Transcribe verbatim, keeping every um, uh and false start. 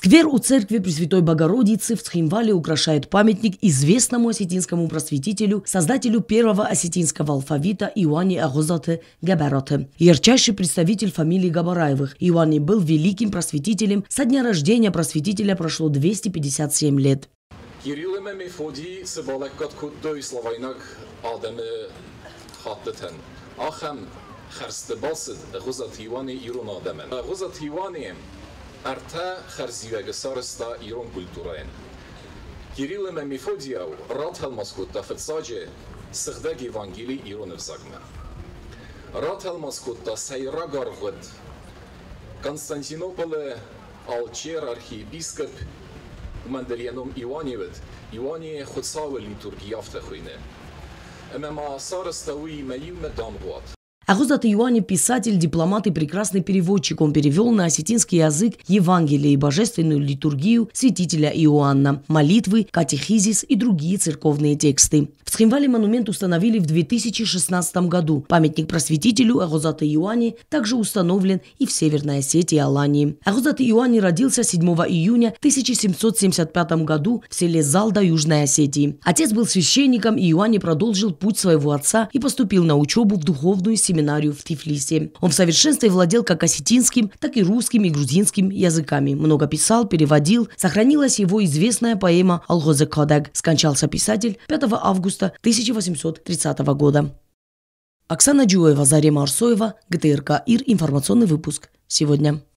Сквер у церкви Пресвятой Богородицы в Цхинвале украшает памятник известному осетинскому просветителю, создателю первого осетинского алфавита Иоанне Агозате Габароте. Ярчайший представитель фамилии Габараевых. Иоанне был великим просветителем. Со дня рождения просветителя прошло двести пятьдесят семь лет. Арта харзивега сарста ирон культураен. Кирилл Мефодияу ратхал маскутта фетсаджи сыхдаги Евангелий ирон взагма. Ратхал маскутта сайрагар год. Константинополе алчер архиепископ Мандарьяном Иваневит Иване худсавы литургии автохуйне. Эмема сарста уи маюм дамгуат. Агозат Иоанне – писатель, дипломат и прекрасный переводчик. Он перевел на осетинский язык Евангелие и божественную литургию святителя Иоанна, молитвы, катехизис и другие церковные тексты. В Цхинвале монумент установили в две тысячи шестнадцатом году. Памятник просветителю Агозата Иоанне также установлен и в Северной Осетии и Алании. Агозат Иоанне родился седьмого июня тысяча семьсот семьдесят пятого году в селе Залда Южной Осетии. Отец был священником, и Иоанне продолжил путь своего отца и поступил на учебу в духовную семинарию в Тифлисе. Он в совершенстве владел как осетинским, так и русским и грузинским языками. Много писал, переводил. Сохранилась его известная поэма «Алгозе Кадаг». Скончался писатель пятого августа тысяча восемьсот тридцатого года. Оксана Джуева, Зарема Арсоева, ГТРК ИР, информационный выпуск сегодня.